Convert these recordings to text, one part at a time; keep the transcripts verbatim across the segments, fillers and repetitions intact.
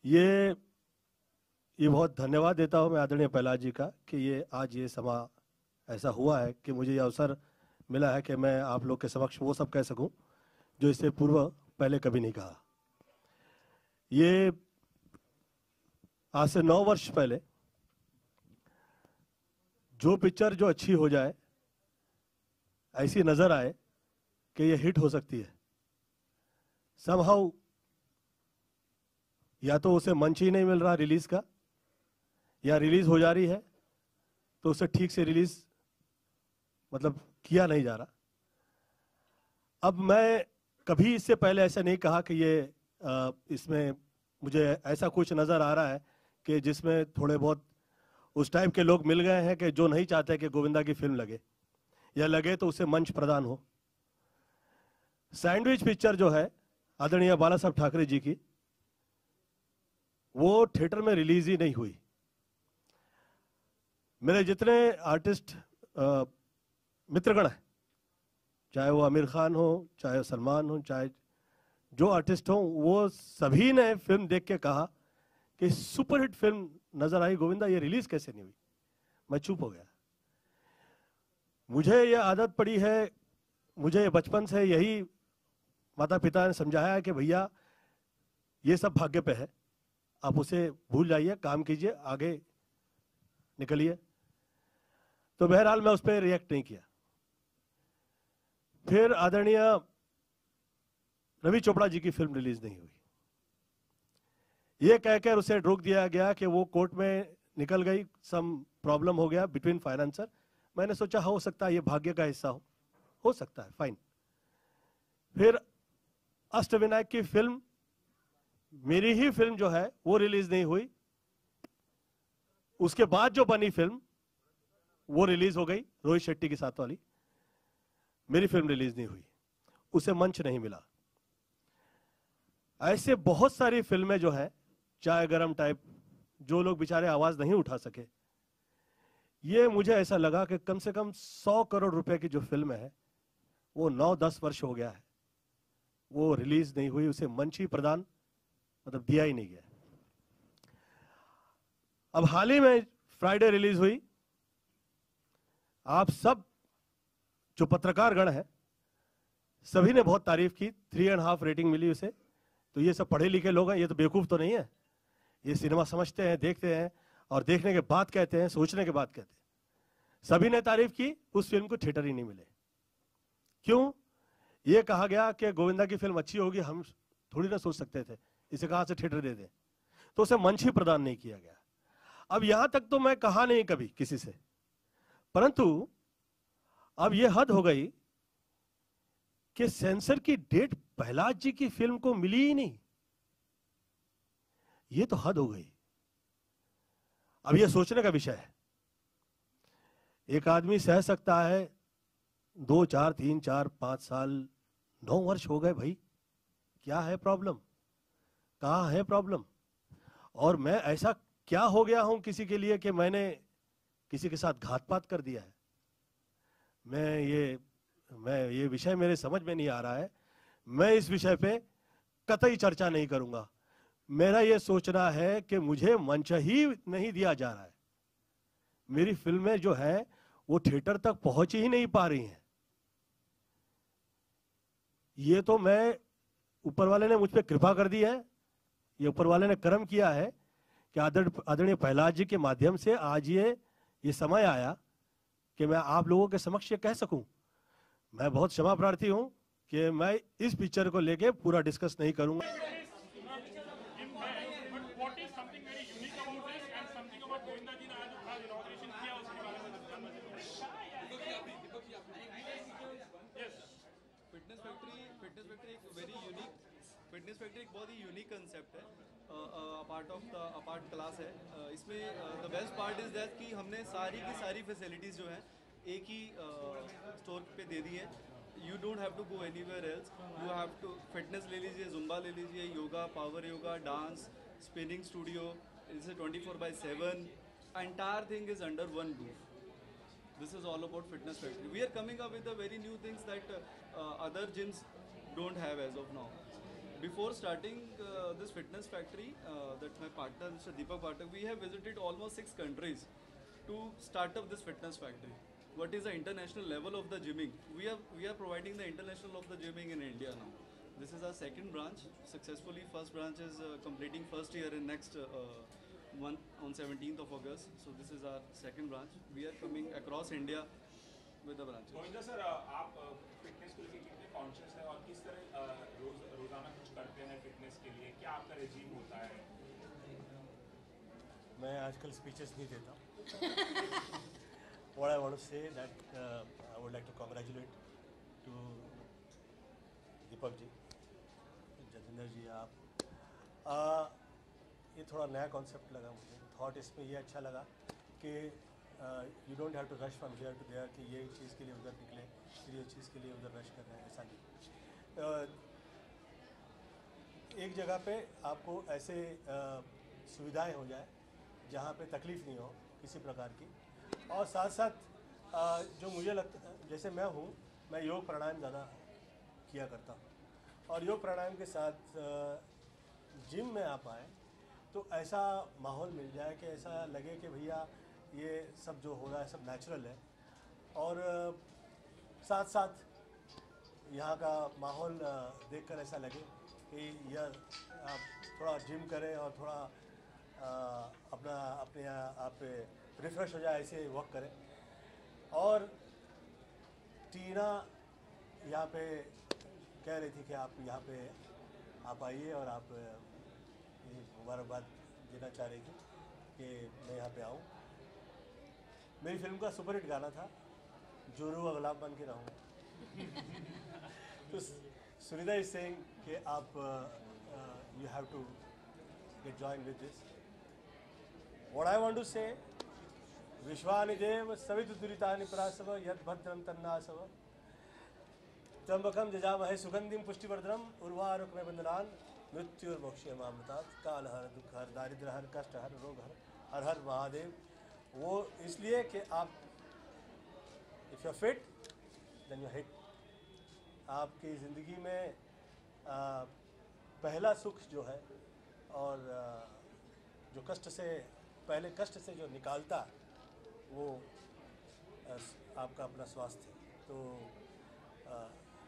ये ये बहुत धन्यवाद देता हूँ मैं आदरणीय प्रहलाद जी का कि ये आज ये समा ऐसा हुआ है कि मुझे ये अवसर मिला है कि मैं आप लोग के समक्ष वो सब कह सकूं जो इससे पूर्व पहले कभी नहीं कहा। ये आज से नौ वर्ष पहले जो पिक्चर जो अच्छी हो जाए, ऐसी नजर आए कि ये हिट हो सकती है, समहाउ या तो उसे मंच ही नहीं मिल रहा रिलीज का, या रिलीज हो जा रही है तो उसे ठीक से रिलीज मतलब किया नहीं जा रहा। अब मैं कभी इससे पहले ऐसा नहीं कहा कि ये आ, इसमें मुझे ऐसा कुछ नजर आ रहा है कि जिसमें थोड़े बहुत उस टाइप के लोग मिल गए हैं कि जो नहीं चाहते कि गोविंदा की फिल्म लगे, या लगे तो उसे मंच प्रदान हो। सैंडविच पिक्चर जो है आदरणीय बाला साहब ठाकरे जी की, वो थिएटर में रिलीज ही नहीं हुई। मेरे जितने आर्टिस्ट मित्रगण हैं, चाहे वो आमिर खान हो, चाहे सलमान हो, चाहे जो आर्टिस्ट हो, वो सभी ने फिल्म देख के कहा कि सुपरहिट फिल्म नजर आई गोविंदा, ये रिलीज कैसे नहीं हुई। मैं चुप हो गया। मुझे ये आदत पड़ी है, मुझे बचपन से यही माता पिता ने समझाया है कि भैया ये सब भाग्य पे है, आप उसे भूल जाइए, काम कीजिए, आगे निकलिए। तो बहरहाल मैं उस पर रिएक्ट नहीं किया। फिर आदरणीय रवि चोपड़ा जी की फिल्म रिलीज नहीं हुई, ये कहकर उसे रोक दिया गया कि वो कोर्ट में निकल गई, सम प्रॉब्लम हो गया बिटवीन फाइनेंसर। मैंने सोचा हो सकता है ये भाग्य का हिस्सा हो हो सकता है, फाइन। फिर अष्टविनायक की फिल्म, मेरी ही फिल्म जो है वो रिलीज नहीं हुई। उसके बाद जो बनी फिल्म वो रिलीज हो गई, रोहित शेट्टी के साथ वाली। मेरी फिल्म रिलीज नहीं हुई, उसे मंच नहीं मिला। ऐसे बहुत सारी फिल्में जो है चाय गरम टाइप, जो लोग बेचारे आवाज नहीं उठा सके, ये मुझे ऐसा लगा कि कम से कम सौ करोड़ रुपए की जो फिल्म है वो नौ दस वर्ष हो गया है, वो रिलीज नहीं हुई, उसे मंच ही प्रदान मतलब दिया ही नहीं गया। अब हाल ही में फ्राइडे रिलीज हुई। आप सब जो पत्रकार गण है सभी ने बहुत तारीफ की, थ्री एंड हाफ रेटिंग मिली उसे। तो ये सब पढ़े लिखे लोग हैं, ये तो बेवकूफ तो नहीं है, ये सिनेमा समझते हैं, देखते हैं और देखने के बाद कहते हैं, सोचने के बाद कहते हैं। सभी ने तारीफ की, उस फिल्म को थिएटर ही नहीं मिले। क्यों? ये कहा गया कि गोविंदा की फिल्म अच्छी होगी, हम थोड़ी ना सोच सकते थे इसे कहां से थिएटर दे दें, तो उसे मंच ही प्रदान नहीं किया गया। अब यहां तक तो मैं कहा नहीं कभी किसी से, परंतु अब यह हद हो गई कि सेंसर की डेट प्रहलाद जी की फिल्म को मिली ही नहीं। यह तो हद हो गई। अब यह सोचने का विषय है। एक आदमी सह सकता है दो चार तीन चार पांच साल, नौ वर्ष हो गए भाई, क्या है प्रॉब्लम, कहां है प्रॉब्लम? और मैं ऐसा क्या हो गया हूं किसी के लिए कि मैंने किसी के साथ घातपात कर दिया है? मैं ये मैं ये विषय मेरे समझ में नहीं आ रहा है। मैं इस विषय पे कतई चर्चा नहीं करूंगा। मेरा ये सोचना है कि मुझे मंच ही नहीं दिया जा रहा है। मेरी फिल्में जो है वो थिएटर तक पहुंच ही नहीं पा रही हैं। ये तो मैं, ऊपर वाले ने मुझ पे कृपा कर दी है, ये ऊपर वाले ने कर्म किया है कि आदर आदरणीय प्रहलाद जी के माध्यम से आज ये ये समय आया कि मैं आप लोगों के समक्ष ये कह सकूं। मैं बहुत क्षमा प्रार्थी हूं कि मैं इस पिक्चर को लेके पूरा डिस्कस नहीं करूंगा। फिटनेस फैक्ट्री फिटनेस फैक्ट्री एक वेरी यूनिक फिटनेस फैक्ट्री एक बहुत ही यूनिक कंसेप्ट है, part of the apart class है। uh, इसमें the best part is that कि हमने सारी की सारी फैसिलिटीज़ जो हैं एक ही स्टोर uh, पे दे दी है। You don't have to go anywhere else, you have to fitness ले लीजिए, जुम्बा ले लीजिए, yoga, power yoga, dance, spinning studio, it's twenty four by seven, entire thing is under one roof. This is all about Fitness Factory. We are coming up with a very new things that uh, uh, other gyms don't have as of now. Before starting uh, this fitness factory, uh, that my partner, Mister Deepak Pathak, we have visited almost six countries to start up this fitness factory. What is the international level of the gymming? We are we are providing the international of the gymming in India now. This is our second branch. Successfully, first branch is uh, completing first year in next uh, month on seventeenth of August. So this is our second branch. We are coming across India with the branches. Govinda sir, आप fitness को लेकर कितने conscious हैं और किस तरह अ, रोज रोजाना कुछ करते हैं फिटनेस के लिए? क्या आपका रेजीम होता है? मैं आजकल स्पीचेस नहीं देता हूँ. What I want to say that uh, I would like to congratulate to Deepak ji, Jatinder जी, आप uh, ये थोड़ा नया कॉन्सेप्ट लगा मुझे. थॉट इसमें ये अच्छा लगा कि you don't have to rush from here to there कि ये चीज़ के लिए उधर निकले, फिर ये चीज़ के लिए उधर रश कर रहे हैं. ऐसा नहीं. uh, एक जगह पे आपको ऐसे uh, सुविधाएं हो जाए जहाँ पे तकलीफ़ नहीं हो किसी प्रकार की, और साथ साथ uh, जो मुझे लगता, जैसे मैं हूँ, मैं योग प्राणायाम ज़्यादा किया करता हूँ, और योग प्राणायाम के साथ जिम में आप आए तो ऐसा माहौल मिल जाए कि ऐसा लगे कि भैया ये सब जो हो रहा है सब नेचुरल है, और साथ साथ यहाँ का माहौल देखकर ऐसा लगे कि यह आप थोड़ा जिम करें और थोड़ा आ, अपना अपने आप रिफ़्रेश हो जाए, ऐसे वर्क करें. और टीना यहाँ पे कह रही थी कि आप यहाँ पे आप आइए, और आप ये मुबारकबाद देना चाह रही थी कि मैं यहाँ पे आऊँ. मेरी फिल्म का सुपरहिट गाना था, जोरू व गुलाम बन के रहूँ. तो सुनिधा इज सेइंग कि आप you have to get join with this. What I want to say, विश्वानि देव सवितुर्दुरितानि परासव यद् भद्रं तन्नासव त्र्यंबकं जजामहे सुगंधिं पुष्टिवर्धनम् उर्वारुकमेव बन्धनान् मृत्युर्मोक्षयमामृतात्. कालहर, दुःखहर, दारिद्र्यहर, कष्टहर, रोगहर, हर हर महादेव. वो इसलिए कि आप if you are fit then you hit. आपकी ज़िंदगी में आ, पहला सुख जो है, और आ, जो कष्ट से पहले कष्ट से जो निकालता वो आ, आपका अपना स्वास्थ्य. तो आ,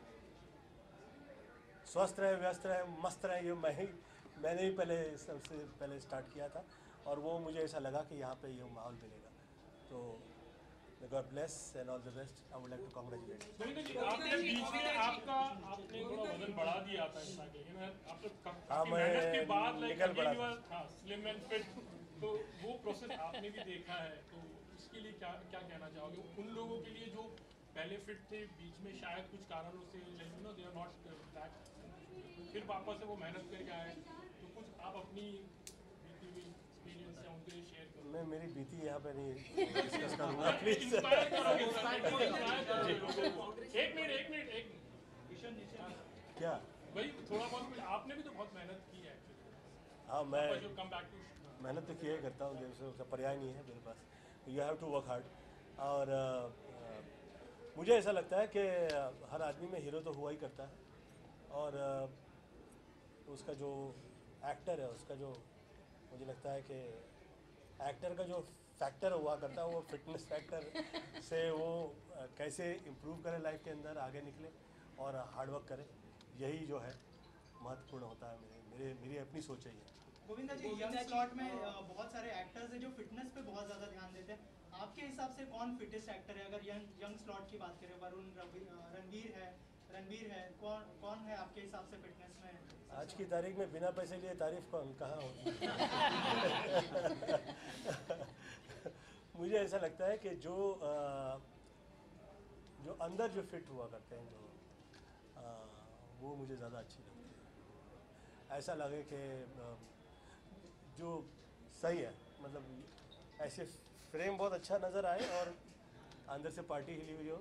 स्वस्थ रहे, व्यस्त रहे, मस्त रहे, ये मैं ही मैंने ही पहले सबसे पहले स्टार्ट किया था, और वो मुझे ऐसा लगा कि यहाँ पे ये माहौल मिलेगा. तो God bless and all the best. I would like to congratulate. आपने बीच में आपका आपने थोड़ा वजन बढ़ा दिया था, लेकिन आप तो हाँ, काफी मेहनत के बाद मैं लाइक निकल पड़ा था. हाँ, स्लिम एंड फिट. तो वो प्रोसेस आपने भी देखा है, तो उसके लिए क्या क्या कहना चाहोगे उन लोगों के लिए जो पहले फिट थे, बीच में शायद कुछ कारणों से like you know they are not that, फिर वापस से वो मेहनत करके आए, तो कुछ आप अपनी बीती हुई एक्सपीरियंस या उनके लिए शेयर करो. मैं मेरी बीती यहाँ पे नहीं डिस्कस करूँगा प्लीज. इंस्पायर करोगे, एक मिनट एक मिनट एक मिनट क्या भाई, थोड़ा बहुत आपने भी तो बहुत मेहनत की है एक्चुअली. हाँ, मैं कम बैक टू मेहनत तो किया ही करता हूँ, जैसे उसका पर्याय नहीं है मेरे पास. You have to work hard. और uh, uh, मुझे ऐसा लगता है कि हर आदमी में हीरो तो हुआ ही करता है, और uh, उसका जो एक्टर है, उसका जो मुझे लगता है कि एक्टर का जो फैक्टर हुआ करता है, वो फिटनेस फैक्टर से वो uh, कैसे इम्प्रूव करे लाइफ के अंदर, आगे निकले और हार्ड वर्क करे. यही जो है महत्वपूर्ण होता है. मेरे मेरे मेरी अपनी सोच है. गोविंदा जी, यंग स्लॉट में बहुत सारे एक्टर्स हैं जो फिटनेस पे बहुत ज़्यादा ध्यान देते हैं. आपके हिसाब से कौन फिटेस्ट एक्टर है? अगर यंग यंग स्लॉट की बात करें, वरुण, रणवीर है, रणवीर है, कौन कौन है आपके हिसाब से फिटनेस में? आज की तारीख में बिना पैसे लिए तारीफ कौन कहाँ होती है. मुझे ऐसा लगता है कि जो आ, जो अंदर जो फिट हुआ करते हैं, जो आ, वो मुझे ज़्यादा अच्छी लगती है. ऐसा लगे कि जो सही है, मतलब ऐसे फ्रेम बहुत अच्छा नज़र आए और अंदर से पार्टी हिली हुई हो.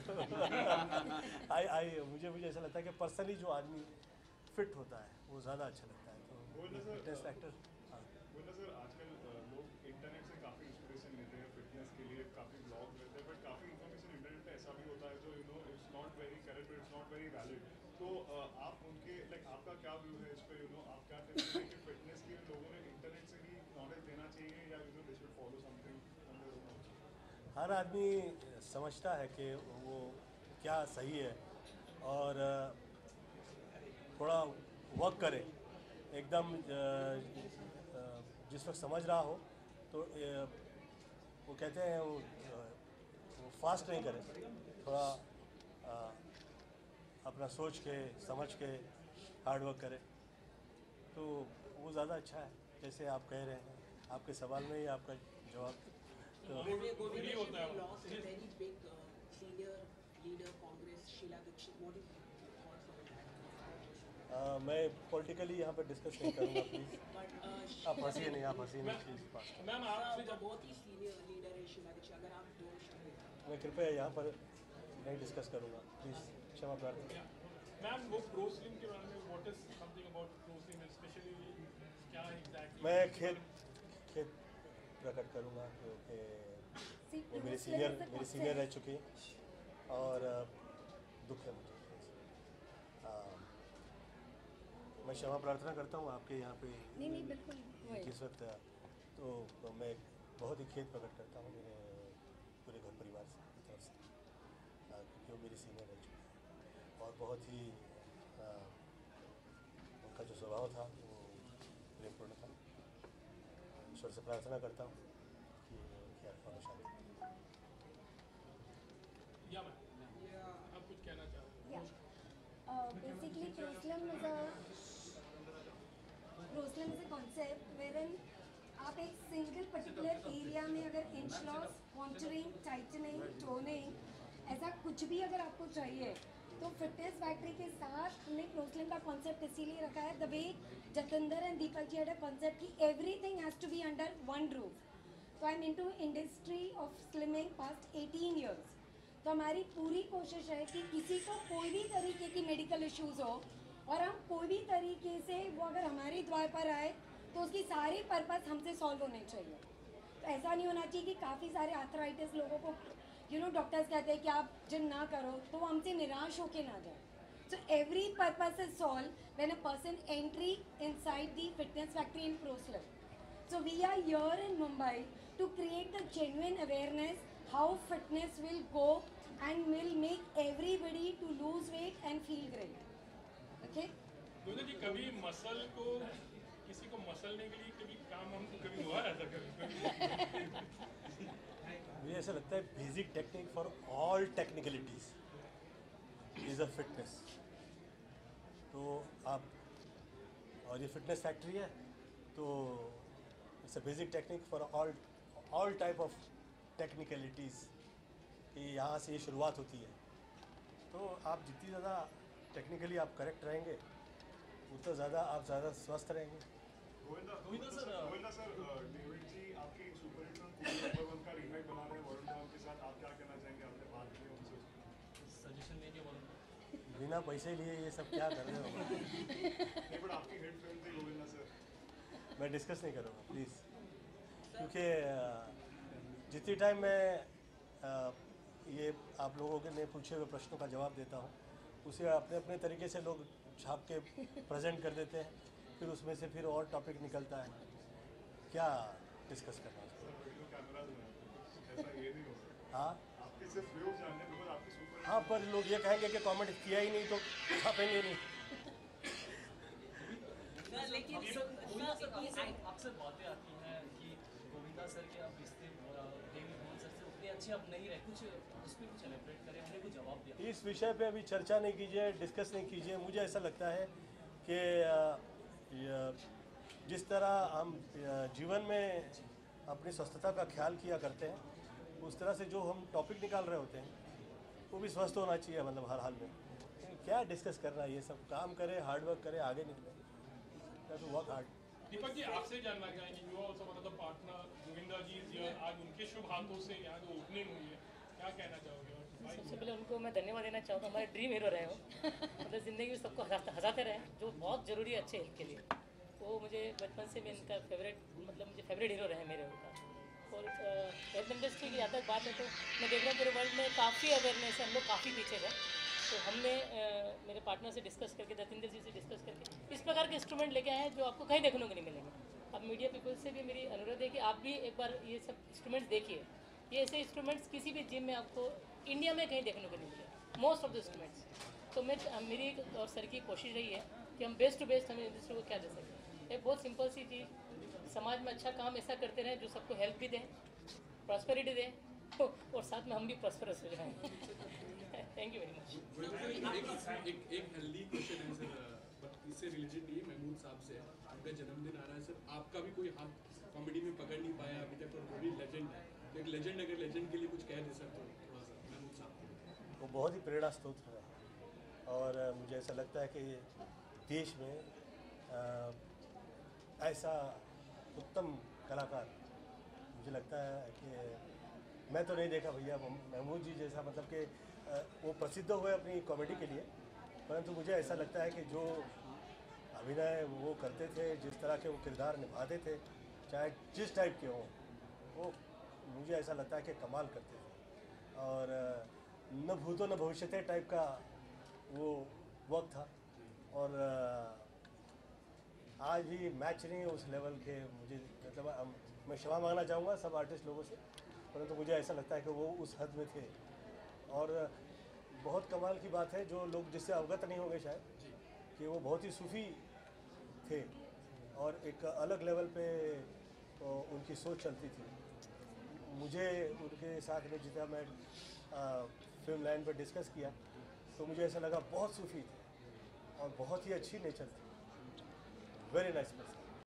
आई आई मुझे मुझे ऐसा लगता है कि पर्सनली जो आदमी फिट होता है वो ज़्यादा अच्छा लगता है. तो फिटनेस फैक्टर. हाँ, बोला सर, आजकल लोग इंटरनेट से काफ़ी इंस्पिरेशन लेते हैं फिटनेस के लिए, काफ़ी ब्लॉग लेते हैं, बट काफ़ी इन्फॉर्मेशन इंटरनेट पे ऐसा भी होता है जो you know it's not very correct, it's not very valid. तो आप उनके लाइक आपका क्या व्यू है इस पे, यू नो आप क्या कहते हैं कि फिटनेस के लिए लोगों ने इंटरनेट से ही नॉलेज देना चाहिए या you know they should follow something on their own? हर आदमी समझता है कि वो क्या सही है और थोड़ा वर्क करे एकदम जिस वक्त समझ रहा हो तो वो कहते हैं वो, वो फास्ट नहीं करे, थोड़ा आ, अपना सोच के समझ के हार्ड वर्क करे तो वो ज़्यादा अच्छा है। जैसे आप कह रहे हैं, आपके सवाल में ही आपका जवाब तो फ्री होता है। lost a very big uh, senior leader, Congress, Sheila Dikshit. What is your thoughts on that? आ, मैं पॉलिटिकली यहाँ पर डिस्कस नहीं करूँगा प्लीज़। But uh, आप हंसिए नहीं, आप हंसिए नहीं प्लीज़ फास्ट। मैम आपसे Sheila, जब बहुत ही senior leader है शीला दीक्षित। अगर आप दो शब्द मैं कृपया यहाँ पर नहीं डिस्कस करूँगा प्लीज़, क्षमा प्रार्थना। मैम वो प्रो स्लिम के बारे में what is something about ProSlim specially क्या एग्जैक्टली? मैं खेत खेत प्रकट करूँगा क्योंकि वो मेरी सीनियर मेरी सीनियर रह चुकी है और दुख है मुझे। आ, मैं क्षमा प्रार्थना करता हूँ आपके यहाँ पे नहीं नहीं बिल्कुल किस वक्त तो, तो मैं बहुत ही खेद प्रकट करता हूँ मेरे पूरे घर परिवार से की तरफ से, आ, क्योंकि वो मेरी सीनियर रह चुकी है और बहुत ही आ, उनका जो स्वभाव था वो प्रेमपूर्ण था। ईश्वर से प्रार्थना करता हूँ कि उनकी आत्मा को शांति मिले। या मैम आप कुछ कहना चाहोगे? Yeah. Uh, basically, Proslim is a Proslim is a concept wherein आप एक सिंगल पर्टिकुलर एरिया में अगर inch loss, contouring, tightening, toning ऐसा कुछ भी अगर आपको चाहिए तो फिटनेस फैक्ट्री के साथ हमने प्रोस्लिम का कॉन्सेप्ट इसीलिए रखा है। The way Jatinder and Deepak ji had a concept कि everything has to be under one roof. तो I am into industry of slimming past eighteen years. तो हमारी पूरी कोशिश है कि किसी को कोई भी तरीके की मेडिकल इश्यूज़ हो और हम कोई भी तरीके से वो अगर हमारे द्वार पर आए तो उसकी सारी पर्पस हमसे सॉल्व होने चाहिए। तो ऐसा नहीं होना चाहिए कि काफ़ी सारे आर्थराइटिस लोगों को यू नो डॉक्टर्स कहते हैं कि आप जिम ना करो तो वो हमसे निराश होके ना जाए। So every purpose is solve when a person entry inside the fitness factory in ProSlim. So we are here in Mumbai to create the genuine awareness how fitness will go and will make everybody to lose weight and feel great. Okay? दोनों जी कभी muscle को किसी को मसलने के लिए कभी काम हम कभी हुआ ऐसा कभी? मुझे ऐसा लगता है basic technique for all technicalities is a fitness. तो आप और ये फिटनेस फैक्ट्री है तो it's a basic technique for all all type of technicalities कि यहाँ से ये शुरुआत होती है। तो आप जितनी ज़्यादा टेक्निकली आप करेक्ट रहेंगे उतना ज़्यादा आप ज़्यादा स्वस्थ रहेंगे। Govinda Govinda sir Govinda sir David ji आपकी super hit film number one का रीमेक बना रहे हैं वरुण धवन के साथ, आप क्या कहना चाहेंगे? आपने बात की उनसे, सजेशन लेंगे वरुण? बिना पैसे लिए ये सब क्या कर रहे हो? नहीं बट आपकी हिट फिल्म थी गोविंदा सर। मैं डिस्कस नहीं करूँगा प्लीज़, क्योंकि जितनी टाइम मैं आ, ये आप लोगों के ने पूछे हुए प्रश्नों का जवाब देता हूँ उसे अपने अपने तरीके से लोग छाप के प्रेजेंट कर देते हैं, फिर उसमें से फिर और टॉपिक निकलता है। क्या डिस्कस करना है? सर वीडियो कैमरा जो है ऐसा ये नहीं होगा। हाँ आपके सिर्फ व्यूज जानने बिकॉज आपकी सुपर हाँ, पर लोग ये कहेंगे कि कमेंट किया ही नहीं तो छापेंगे नहीं। सर लेकिन गोविंदा सर अक्सर अक्सर बातें आती हैं कि गोविंदा सर के अब रिश्ते डेविड धवन सर से उतने अच्छे अब नहीं रहे, कुछ उस पर कुछ एलेबरेट करें, हमने कुछ जवाब दिया। इस विषय पे अभी चर्चा नहीं कीजिए, डिस्कस नहीं कीजिए। मुझे ऐसा लगता है कि जिस तरह हम जीवन में अपनी स्वस्थता का ख्याल किया करते हैं उस तरह से जो हम टॉपिक निकाल रहे होते हैं वो भी स्वस्थ होना चाहिए, मतलब हर हाल में। क्या डिस्कस करना है? ये सब काम करें, हार्ड वर्क करें, आगे निकलें। Work hard. दीपक जी आपसे जानना चाहेंगे, you also one of the partner Govinda ji is here, आज उनके शुभ हाथों से यहाँ जो ओपनिंग हुई है, क्या कहना चाहोगे? सबसे पहले उनको मैं धन्यवाद देना चाहूँगा, हमारे ड्रीम हीरो रहे हो। मतलब ज़िंदगी में सबको हंसाते हंसाते रहे, जो बहुत ज़रूरी है अच्छे हेल्थ के लिए। वो मुझे बचपन से मैं इनका फेवरेट मतलब मुझे फेवरेट हीरो रहे मेरे उनका। और हेल्थ इंडस्ट्री की जहाँ तक बात है तो मैं देख रहा हूँ पूरे वर्ल्ड में काफ़ी अवेयरनेस है, हम लोग काफ़ी पीछे हैं। तो हमने uh, मेरे पार्टनर से डिस्कस करके, जतिंदर जी से डिस्कस करके इस प्रकार के इंस्ट्रूमेंट लेके आए हैं जो आपको कहीं देखने को नहीं मिलेंगे। अब मीडिया पीपल से भी मेरी अनुरोध है कि आप भी एक बार ये सब इंस्ट्रूमेंट्स देखिए। ये ऐसे इंस्ट्रूमेंट्स किसी भी जिम में आपको इंडिया में कहीं देखने को नहीं मिले, मोस्ट ऑफ द इंस्ट्रूमेंट्स। तो मैं मेरी और सर की कोशिश रही है कि हम बेस्ट टू बेस्ट हमें इंडस्ट्री को क्या दे सकें। एक बहुत सिंपल सी चीज़, समाज में अच्छा काम ऐसा करते रहें जो सबको हेल्प भी दें, प्रॉस्पेरिटी दें और साथ में हम भी प्रॉस्परस हो जाएं। Thank you very much. एक एक एक हेल्दी क्वेश्चन है सर, बट इससे रिलेटेड नहीं है, महमूद साहब से। आपका जन्मदिन आ रहा है सर, आपका भी कोई हाथ कॉमेडी में पकड़ नहीं पाया अभी तक, और वो भी लेजेंड है। तो एक लेजेंड अगर लेजेंड के लिए कुछ कह दे सर तो थोड़ा सा महमूद साहब। वो बहुत ही प्रेरणा स्रोत है और मुझे ऐसा लगता है कि देश में आ, ऐसा उत्तम कलाकार मुझे लगता है कि मैं तो नहीं देखा भैया महमूद जी जैसा, मतलब कि वो प्रसिद्ध हुए अपनी कॉमेडी के लिए, परंतु मुझे ऐसा लगता है कि जो अभिनय वो करते थे, जिस तरह के वो किरदार निभाते थे, चाहे जिस टाइप के हों, वो मुझे ऐसा लगता है कि कमाल करते थे। और न भूतो न भविष्यते टाइप का वो वक्त था, और आज भी मैच नहीं उस लेवल के। मुझे मतलब मैं क्षमा मांगना चाहूँगा सब आर्टिस्ट लोगों से, परंतु मुझे ऐसा लगता है कि वो उस हद में थे। और बहुत कमाल की बात है, जो लोग जिससे अवगत नहीं होंगे शायद, कि वो बहुत ही सूफी थे और एक अलग लेवल पे उनकी सोच चलती थी। मुझे उनके साथ में जितना मैं आ, फिल्म लाइन पर डिस्कस किया तो मुझे ऐसा लगा बहुत सूफी थे और बहुत ही अच्छी नेचर थी। Very nice person.